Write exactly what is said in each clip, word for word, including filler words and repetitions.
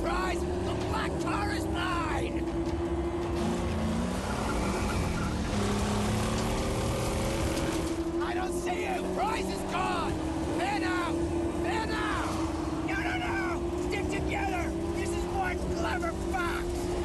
prize! The black tar is mine! I don't see you! Prize is gone! There now! There now! No, no, no! Stick together! This is one clever fox!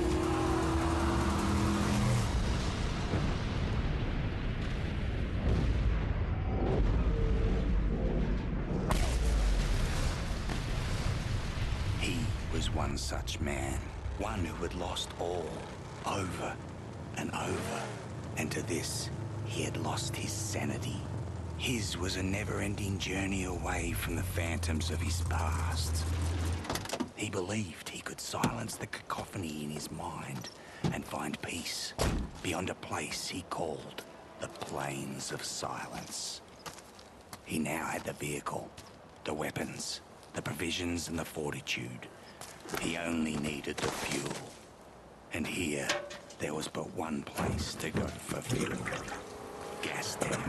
He was one such man, one who had lost all, over and over, and to this he had lost his sanity. His was a never-ending journey away from the phantoms of his past. He believed he could silence the cacophony in his mind and find peace beyond a place he called the Plains of Silence. He now had the vehicle, the weapons, the provisions and the fortitude. He only needed the fuel. And here, there was but one place to go for fuel. Gastown.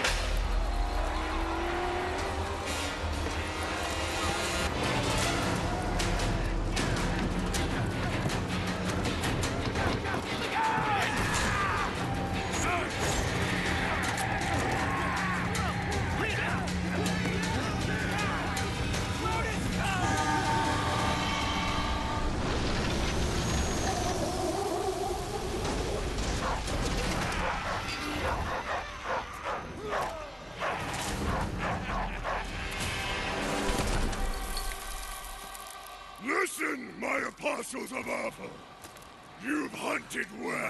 Listen, my apostles of Awful! You've hunted well.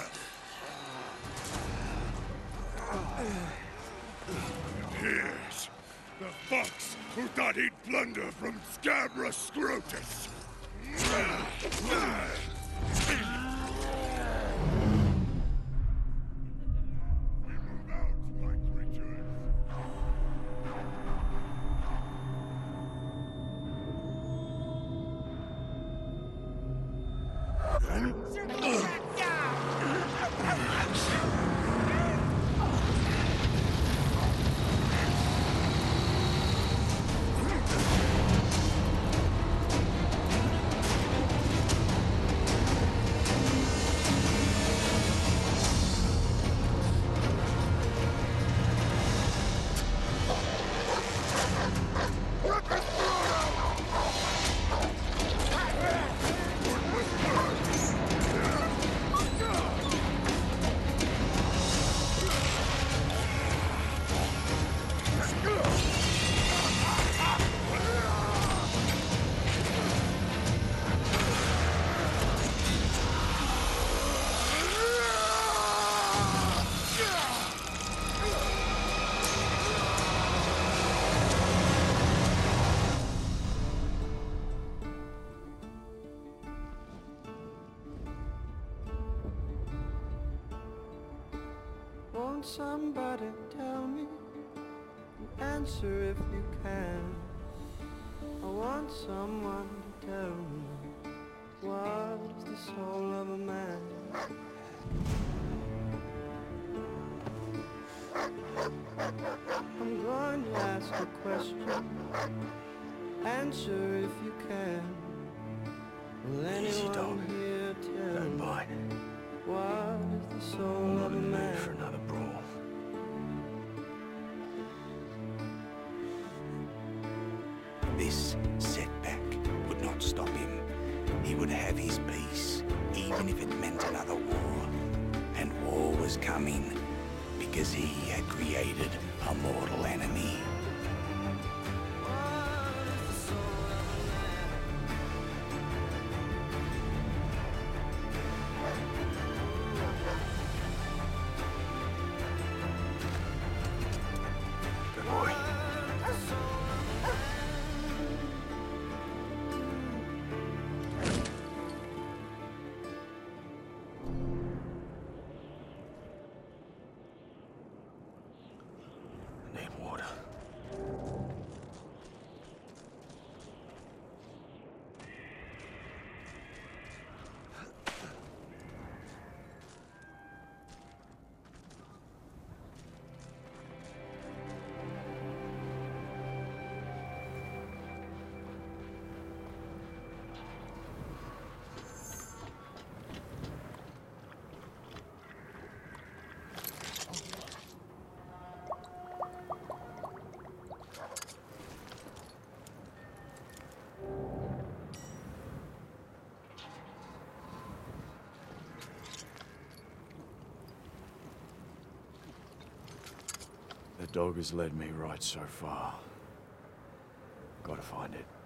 And here's the fox who thought he'd plunder from Scabra Scrotus. We move out, my creatures. Won't somebody tell me an answer if you can? I want someone to tell me what is the soul of a man? I'm going to ask a question. Answer if you can. Will anyone here tell Don't me bite. what is the soul I'm not of a in the mood man? for another brawl. This setback would not stop him. He would have his peace, even if it meant another war. And war was coming, because he had created a mortal enemy. Good boy. Need water. Dog has led me right so far. Gotta find it.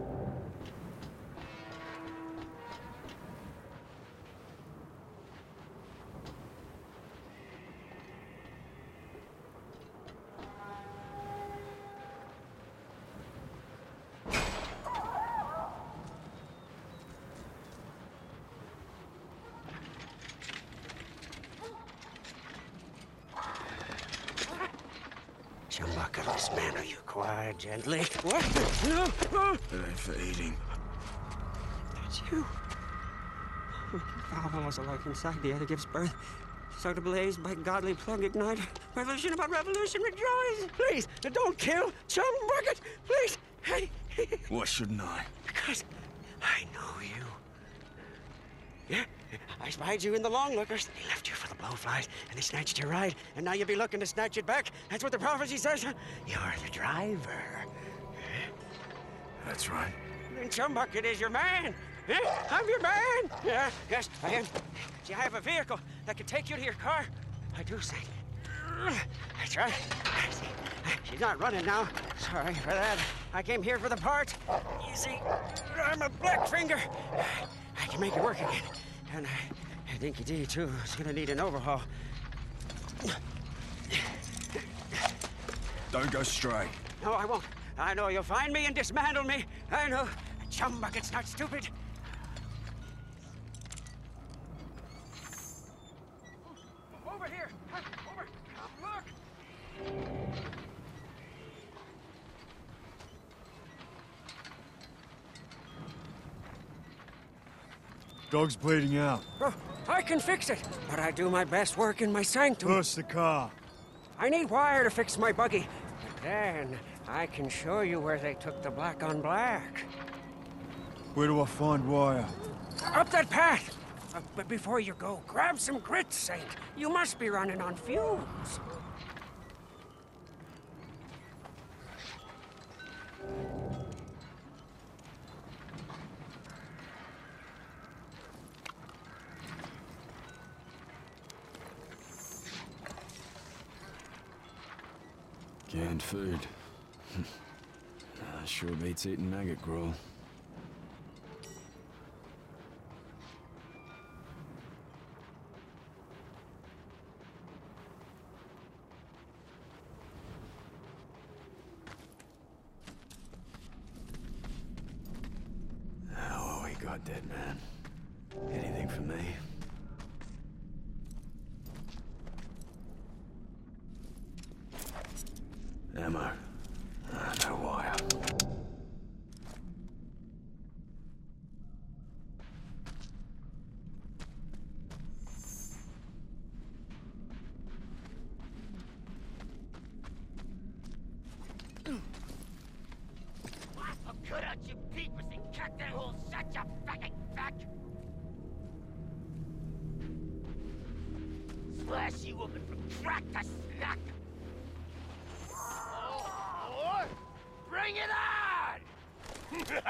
Chumbucket, this man, are you quiet, gently? What? No! Oh. It ain't for eating. It's you. Our was alike inside. The other gives birth. So to blaze by godly plug ignite. Revolution about revolution, rejoice! Please, don't kill Chumbucket! Please! Hey! Why shouldn't I? Because I know you. Yeah? I spied you in the Longlookers. They left you for the Blowflies, and they snatched your ride, and now you'll be looking to snatch it back. That's what the prophecy says. You're the driver. That's right. Then Chumbucket is your man. Yeah, I'm your man. Yeah, yes, I am. See, I have a vehicle that can take you to your car. I do, Saint. That's right. See, she's not running now. Sorry for that. I came here for the parts. You see, I'm a Blackfinger. I can make it work again. And I think Dinky D, too, is gonna need an overhaul. Don't go stray. No, I won't. I know you'll find me and dismantle me. I know. Chumbucket's not stupid. Over here. Over. Look. Dog's bleeding out. Oh, I can fix it, but I do my best work in my sanctum. Push the car. I need wire to fix my buggy. But then I can show you where they took the black on black. Where do I find wire? Up that path. Uh, but before you go, grab some grits, Saint. You must be running on fumes. Canned food. uh, sure beats eating maggot gruel. Oh, what we got, dead man? Anything for me? Ammo. Uh, no wire. I'll cut out your peepers and cut that whole shut your fucking back! Slash you open from crack to snack! Or bring it on!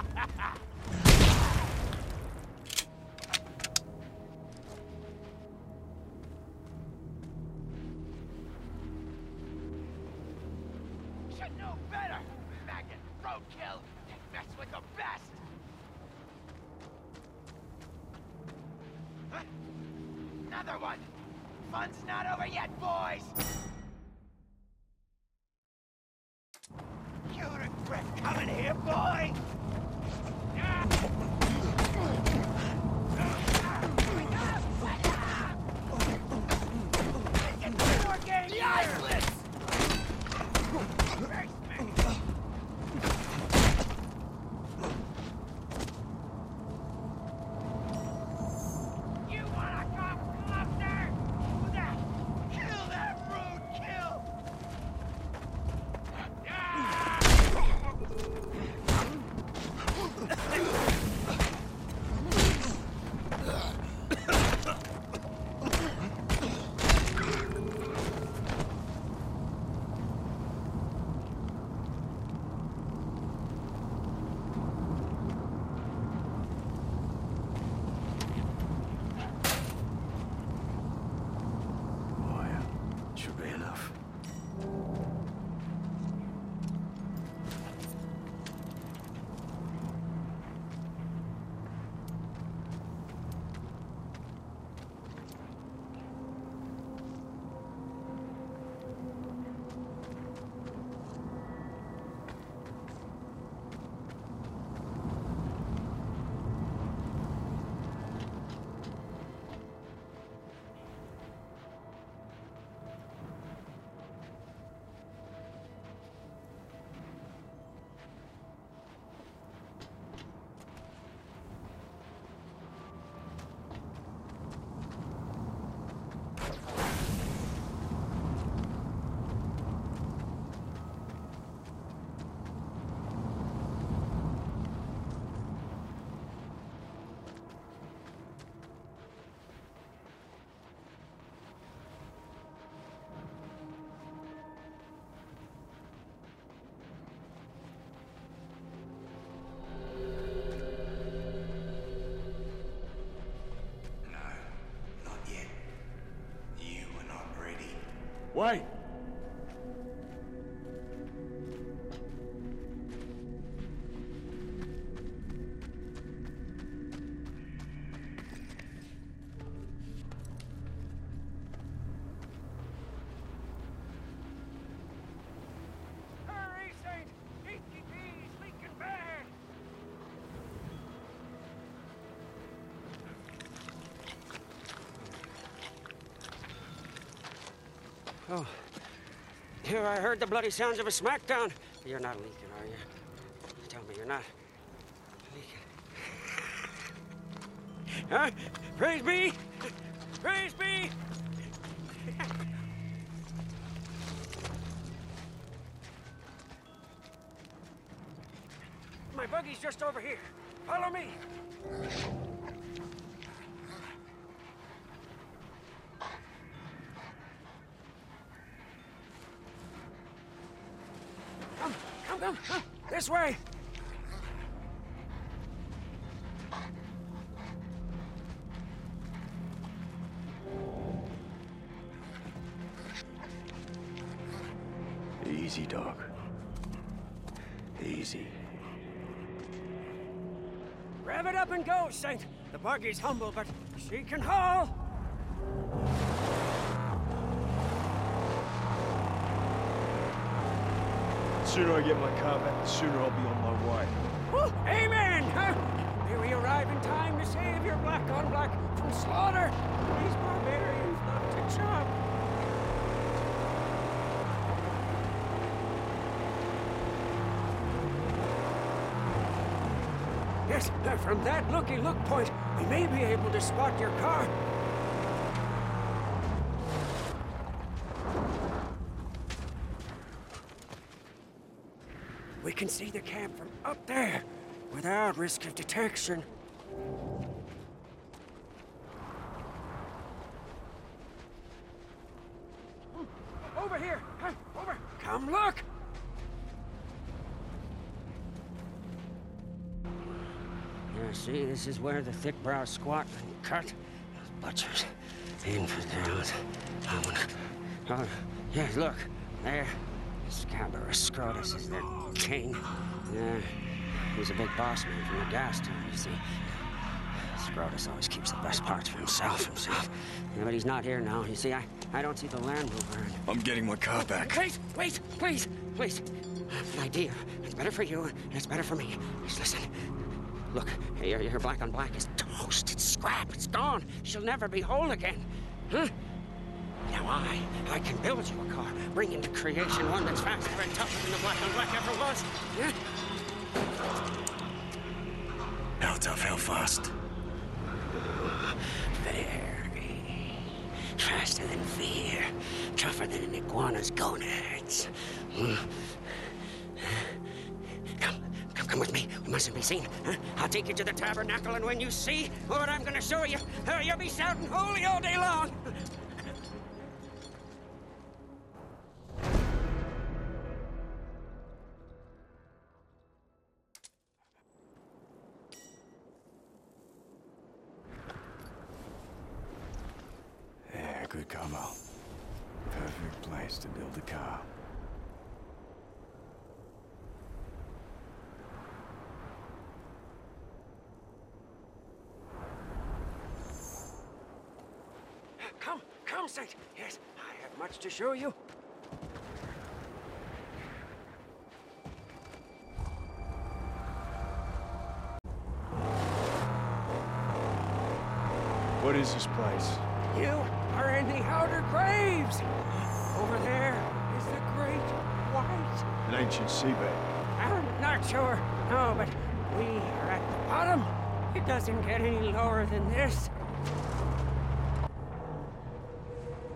Should know better, maggot roadkill. They mess with the best. Huh? Another one. Fun's not over yet, boys. You regret coming here, boy! The iceless! You wanna come closer? Do that! Kill that roadkill! Wire. Should be enough. Wait! Hurry, Saint! H T P's leaking bad! Oh. Here, I heard the bloody sounds of a smackdown. You're not leaking, are you? Tell me you're not leaking. Huh? Praise be! Praise be! My buggy's just over here. Follow me. Come, come, come, come. This way. Easy, dog. Easy. Rev it up and go, Saint. The buggy's humble, but she can haul. The sooner I get my car back, the sooner I'll be on my way. Woo, amen! Huh? May we arrive in time to save your black on black from slaughter. These barbarians love to chop. Yes, uh, from that looky-look point, we may be able to spot your car. We can see the camp from up there, without risk of detection. Over here! Huh? Over! Come look! Yeah, see, this is where the thick brow squat and cut. Those butchers, infidels. I wanna... Oh, yeah, look, there. Scabrous Scrotus is their king. Yeah, he's a big boss man from the gas town, you see. Scrotus always keeps the best parts for himself, himself. Yeah, but he's not here now. You see, I, I don't see the Land Rover. I'm getting my car back. Wait, wait, please, please. An idea. It's better for you, and it's better for me. Just listen. Look, your, your black on black is toast. It's scrap. It's gone. She'll never be whole again. Huh? Now I, I can build you a car, bring into creation one that's faster and tougher than the black on black ever was. Yeah? How tough, how fast? Very. Faster than fear. Tougher than an iguana's gonads. Mm. Come, come, come with me. We mustn't be seen. Huh? I'll take you to the tabernacle, and when you see what I'm gonna show you, uh, you'll be shouting holy all day long. Yeah, good combo. Perfect place to build a car. Come, come, Saint. Yes, I have much to show you. What is this place? You are in the Outer Graves. Over there is the Great White. An ancient seabed. I'm not sure. No, but we are at the bottom. It doesn't get any lower than this.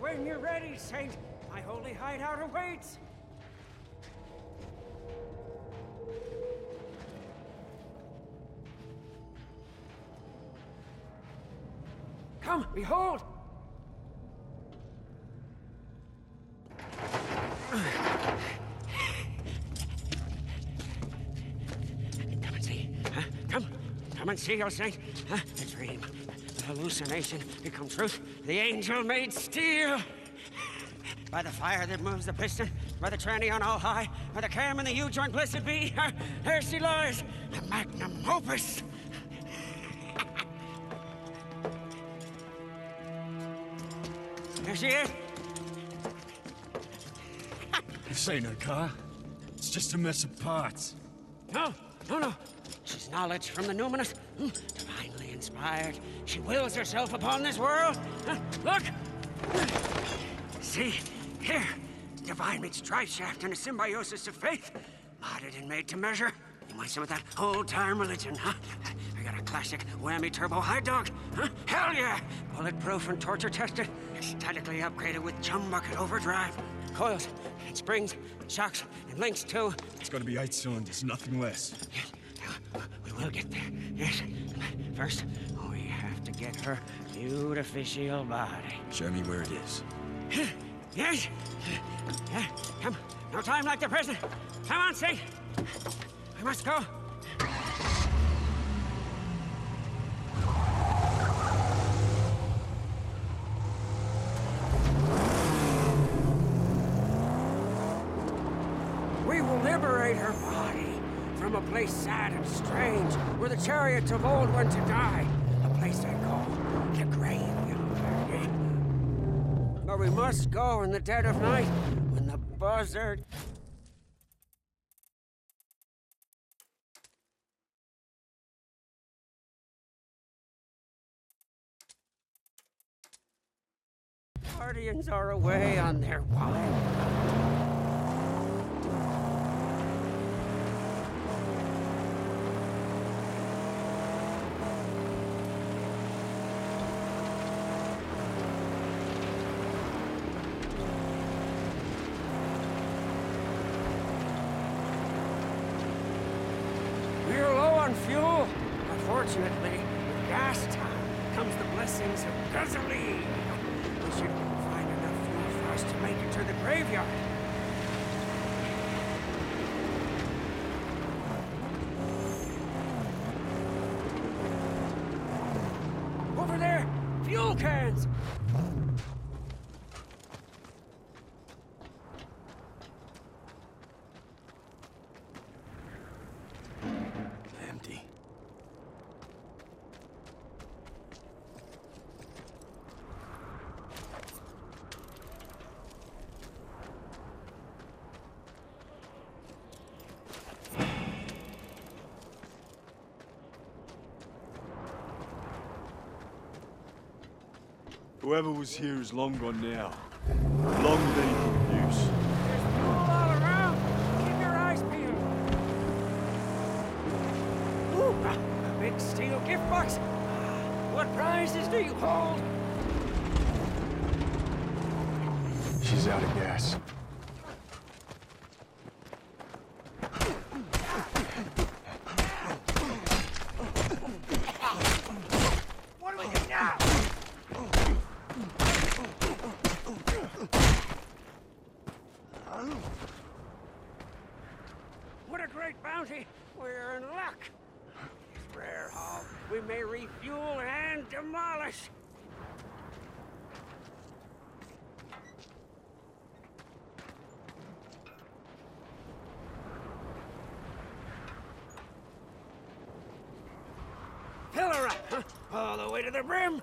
When you're ready, Saint, my holy hideout awaits. Come, behold! Come and see. Huh? Come. Come and see, O Saint. Huh? A dream. A hallucination become truth. The angel made steel. By the fire that moves the piston, by the tranny on all high, by the cam and the U-joint blessed be, there she lies, the magnum opus. There she is. This ain't her car. It's just a mess of parts. No, no, no. She's knowledge from the numinous, mm, divinely inspired. She wills herself upon this world. Uh, look! See, here, divine meets drive shaft in a symbiosis of faith. Modded and made to measure. You want some of that old-time religion, huh? I got a classic whammy turbo high dog, huh? Hell yeah! Bulletproof and torture tested. Statically upgraded with chum bucket overdrive. Coils and springs, shocks and links too. It's gonna be eight cylinders, nothing less. Yes, we will get there. Yes. First, we have to get her beautificial body. Show me where it is. Yes. Yeah. Come. No time like the present. Come on, Saint. We must go. We will liberate her body from a place sad and strange, where the chariots of old went to die. A place I call the graveyard. But we must go in the dead of night, when the buzzard... Guardians are away on their wild... We're low on fuel. Unfortunately, with gas time comes the blessings of gasoline. We should find enough fuel for us to make it to the graveyard. Over there! Fuel cans! Empty. Whoever was here is long gone now. Long dead in use. There's fuel all around. Keep your eyes peeled. Ooh, a, a big steel gift box. What prizes do you hold? She's out of gas. What do we do now? What a great bounty! We're in luck. This rare haul, we may refuel and demolish. Fill her up, huh? All the way to the brim.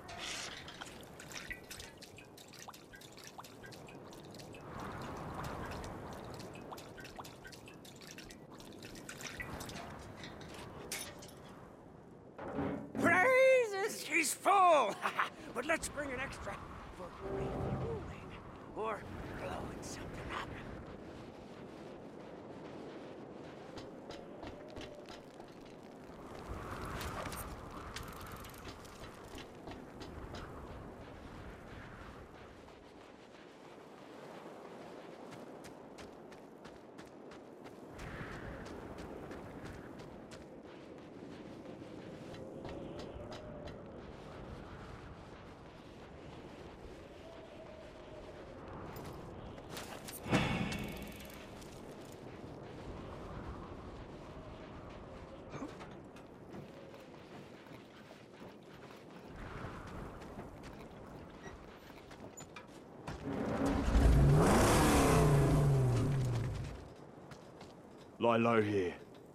Praises! She's full! But let's bring an extra for refueling. Or blowing something up. Lie low here.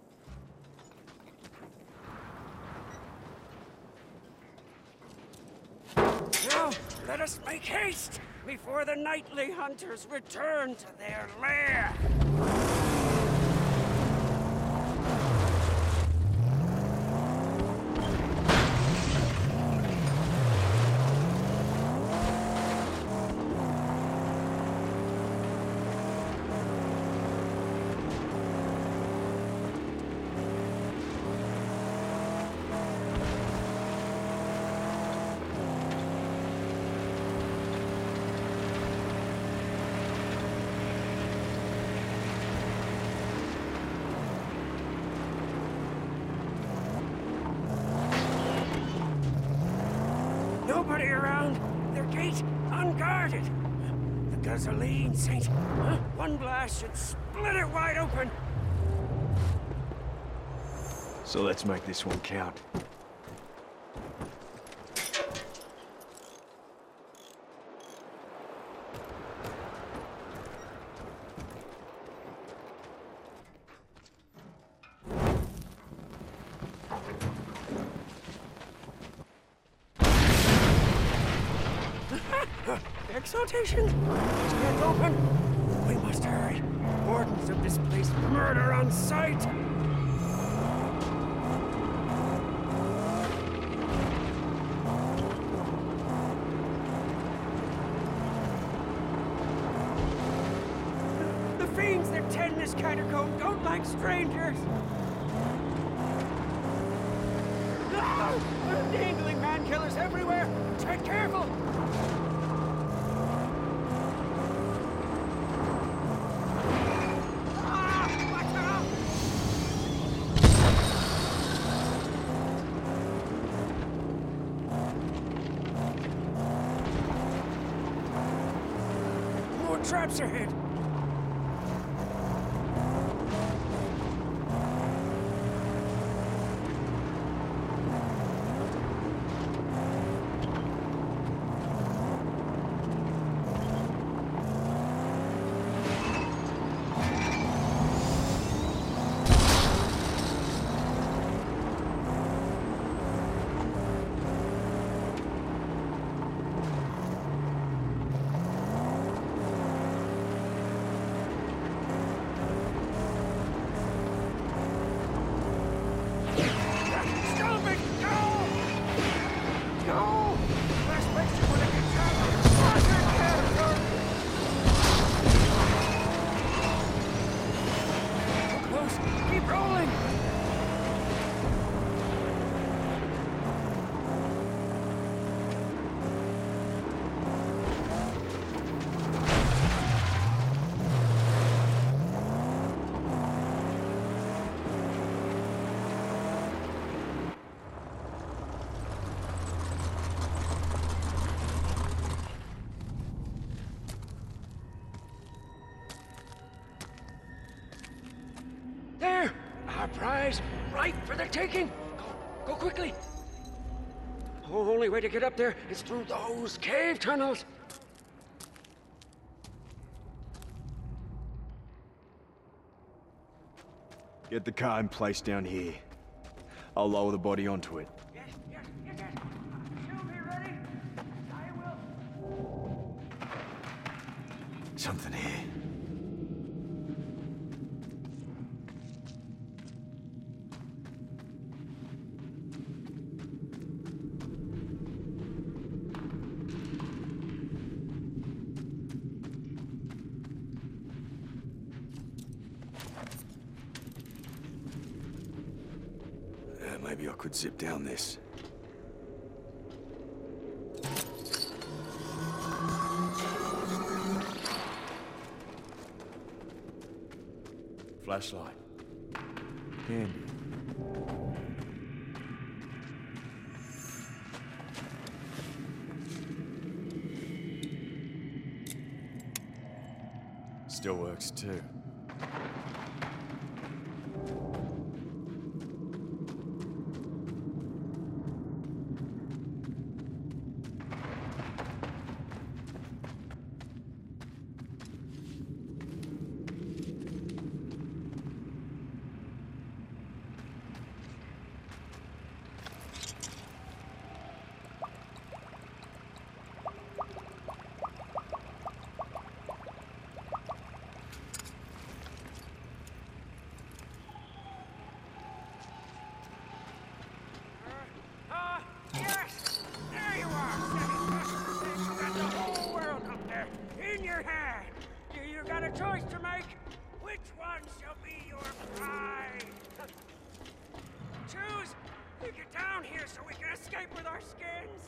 Now, let us make haste before the nightly hunters return to their lair. Nobody around. Their gate unguarded. The gasoline, Saint. Huh? One blast should split it wide open. So let's make this one count. Exaltation! Stand open! We must hurry. Wardens of this place murder on sight! The fiends that tend this catacomb don't like strangers! Ah! Dangling man-killers everywhere! Tread careful! Traps ahead! There! Our prize, ripe for the taking! Go, go quickly! The only way to get up there is through those cave tunnels! Get the car in place down here. I'll lower the body onto it. Yes, yes, yes, yes! You'll be ready! I will! Something here. Maybe I could zip down this. Flashlight. Pen. Still works too. choice to make. Which one shall be your bride? Choose! We get down here so we can escape with our skins!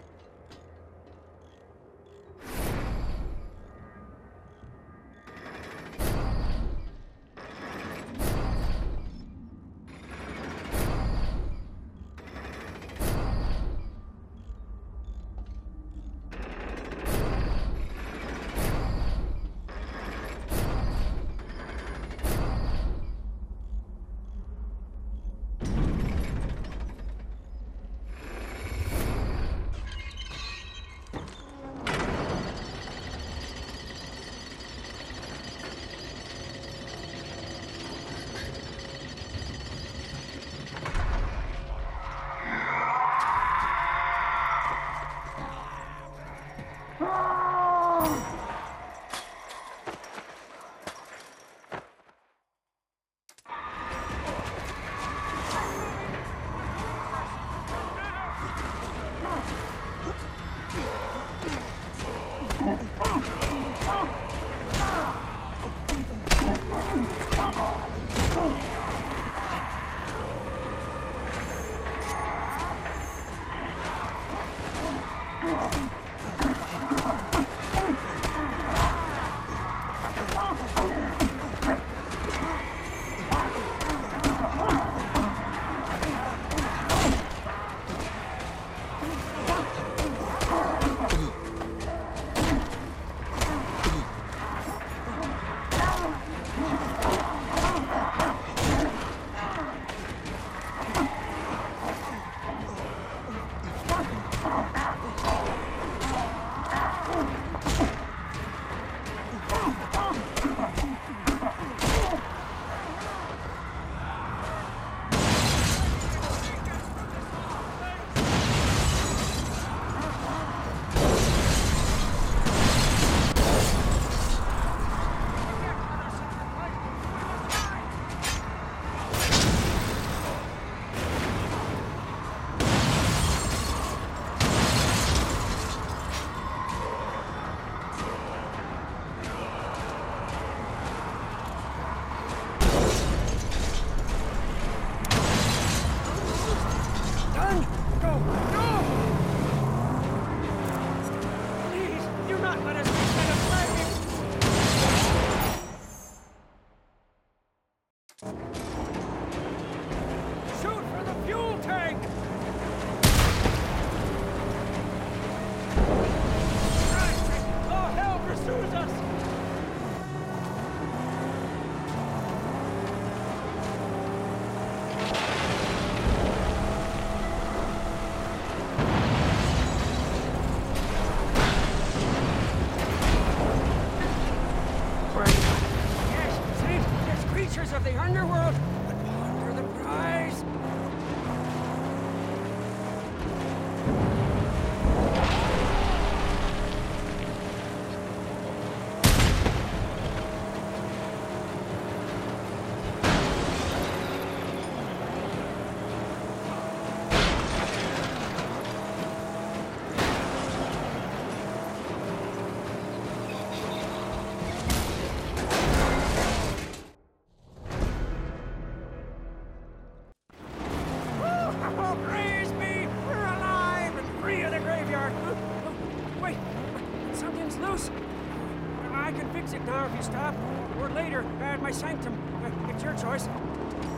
Of the underworld would ponder the prize. I can fix it now if you stop, or later at my sanctum. It's your choice.